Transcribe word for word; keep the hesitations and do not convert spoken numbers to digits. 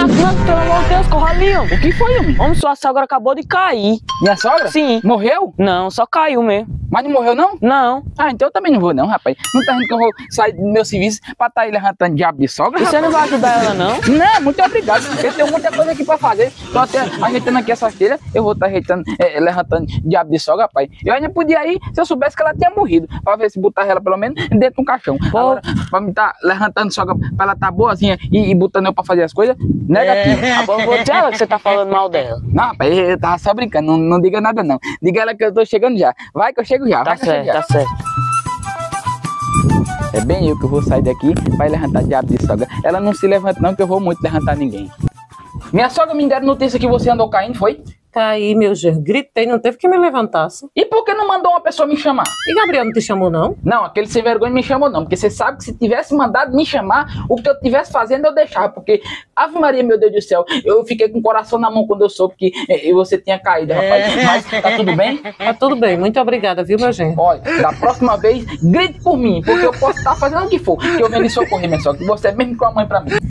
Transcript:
Não, pelo amor de Deus, corra ali, homem. O que foi, homem? Homem, sua sogra acabou de cair. Minha sogra? Sim. Morreu? Não, só caiu mesmo. Mas não morreu, não? Não. Ah, então eu também não vou, não, rapaz. Não tá vendo que eu vou sair do meu serviço pra estar tá aí levantando diabo de sogra? E você não vai ajudar ela, não? Não, muito obrigado. Eu tenho muita coisa aqui pra fazer. Tô até ajeitando aqui essas telhas. Eu vou estar tá ajeitando, é, levantando diabo de sogra, rapaz. Eu ainda podia ir se eu soubesse que ela tinha morrido. Pra ver se botar ela pelo menos dentro de um caixão. Pô. Agora, pra me estar tá levantando sogra, pra ela tá boazinha e, e botando eu pra fazer as coisas, negativo. É. Agora eu vou dizer ela que você tá falando mal dela. Não, rapaz, eu tava só brincando. Não, não diga nada, não. Diga ela que eu tô chegando já. Vai que eu chego já. Tá vai que eu chego certo, já. tá certo. É bem eu que vou sair daqui para levantar diabo de sogra. Ela não se levanta não, que eu vou muito levantar ninguém. Minha sogra me deram notícia que você andou caindo, foi? Caí, meu genro. Gritei, não teve que me levantasse. E por que não mandou uma pessoa me chamar? E Gabriel não te chamou, não? Não, aquele sem vergonha me chamou não, porque você sabe que se tivesse mandado me chamar, o que eu tivesse fazendo eu deixava, porque, Ave Maria, meu Deus do céu, eu fiquei com o coração na mão quando eu soube que eh, você tinha caído, rapaz. Mas tá tudo bem? Tá tudo bem, muito obrigada, viu, meu genro? Olha, da próxima vez, grite por mim, porque eu posso estar fazendo o que for, que eu venho lhe socorrer, minha sogra, que você é mesmo com a mãe pra mim.